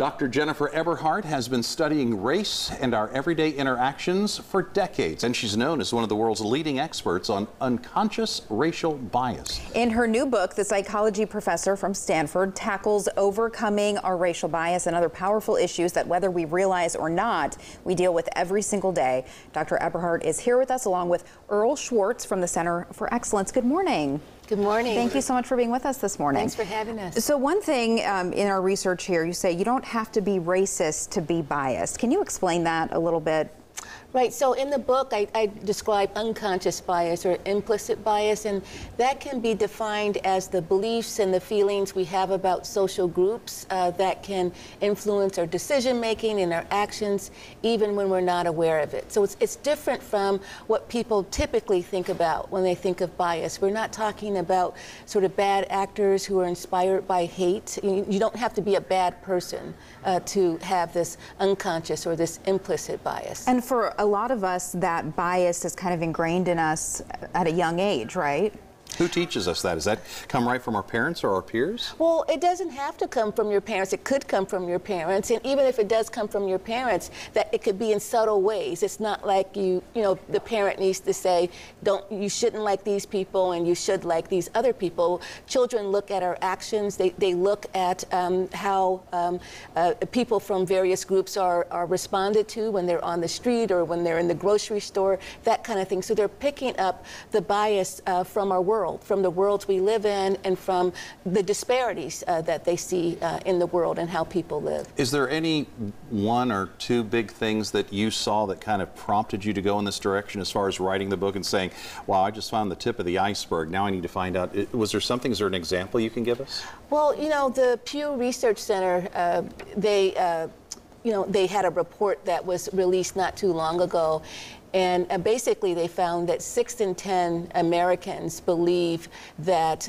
Dr. Jennifer Eberhardt has been studying race and our everyday interactions for decades, and she's known as one of the world's leading experts on unconscious racial bias. In her new book, the psychology professor from Stanford tackles overcoming our racial bias and other powerful issues that, whether we realize or not, we deal with every single day. Dr. Eberhardt is here with us along with Earl Schwartz from the Center for Excellence. Good morning. Good morning. Thank you so much for being with us this morning. Thanks for having us. So one thing in our research here, you say you don't have to be racist to be biased. Can you explain that a little bit? Right, so in the book I describe unconscious bias or implicit bias, and that can be defined as the beliefs and the feelings we have about social groups that can influence our decision making and our actions even when we're not aware of it. So it's different from what people typically think about when they think of bias. We're not talking about sort of bad actors who are inspired by hate. You don't have to be a bad person to have this unconscious or this implicit bias. And for a lot of us, that bias is kind of ingrained in us at a young age, right? Who teaches us that? Does that come right from our parents or our peers? Well, it doesn't have to come from your parents. It could come from your parents. And even if it does come from your parents, that it could be in subtle ways. It's not like you know, the parent needs to say, you shouldn't like these people and you should like these other people. Children look at our actions. They look at how people from various groups are responded to when they're on the street or when they're in the grocery store, that kind of thing. So they're picking up the bias from our world, from the worlds we live in, and from the disparities that they see in the world and how people live. Is there any one or two big things that you saw that kind of prompted you to go in this direction as far as writing the book and saying, wow, I just found the tip of the iceberg, now I need to find out? Was there something, is there an example you can give us? Well, you know, the Pew Research Center, they had a report that was released not too long ago. And basically, they found that 6 in 10 Americans believe that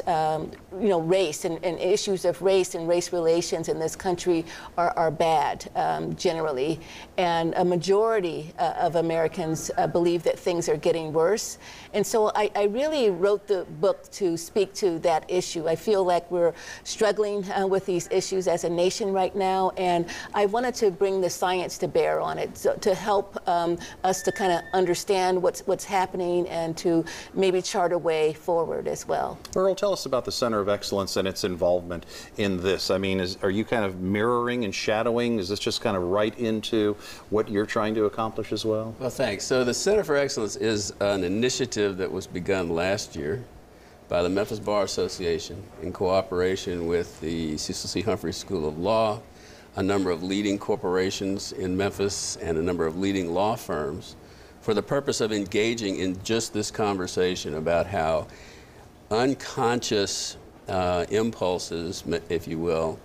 race and issues of race and race relations in this country are bad generally, and a majority of Americans believe that things are getting worse. And so I really wrote the book to speak to that issue. I feel like we're struggling with these issues as a nation right now, and I wanted to bring the science to bear on it, so to help us to kind of understand what's happening and to maybe chart a way forward as well. Earl, tell us about the Center of Excellence and its involvement in this. I mean, are you kind of mirroring and shadowing? Is this just kind of right into what you're trying to accomplish as well? Well, thanks. So the Center for Excellence is an initiative that was begun last year by the Memphis Bar Association in cooperation with the Cecil C. Humphrey School of Law, a number of leading corporations in Memphis, and a number of leading law firms, for the purpose of engaging in just this conversation about how unconscious impulses, if you will,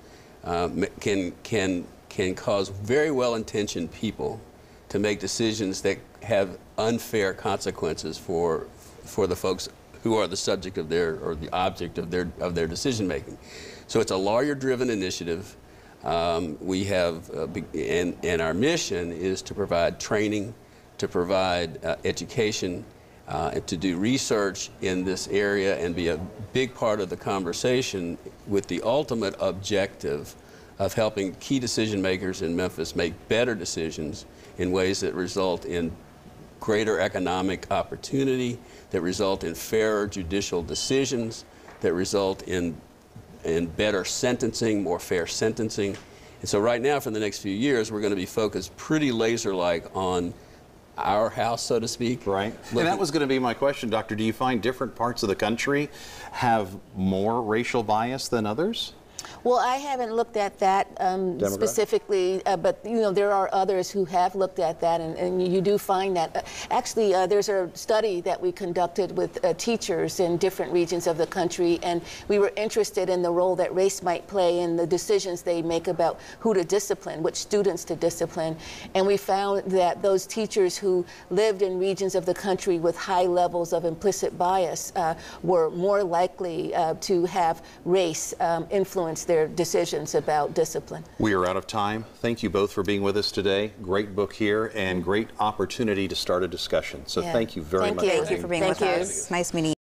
can cause very well-intentioned people to make decisions that have unfair consequences for the folks who are the subject of their, or the object of their decision making. So it's a lawyer-driven initiative. We have, and our mission is to provide training, to provide education, to do research in this area and be a big part of the conversation, with the ultimate objective of helping key decision makers in Memphis make better decisions in ways that result in greater economic opportunity, that result in fairer judicial decisions, that result in better sentencing, more fair sentencing. And so right now, for the next few years, we're going to be focused pretty laser-like on our house, so to speak. Right. And that was going to be my question, Doctor. Do you find different parts of the country have more racial bias than others? Well, I haven't looked at that specifically, but you know, there are others who have looked at that, and you do find that. Actually, there's a study that we conducted with teachers in different regions of the country, and we were interested in the role that race might play in the decisions they make about who to discipline, which students to discipline. And we found that those teachers who lived in regions of the country with high levels of implicit bias were more likely to have race influence their decisions about discipline. We are out of time. Thank you both for being with us today. Great book here and great opportunity to start a discussion. So thank you very much. Thank you for being with us. Nice meeting you.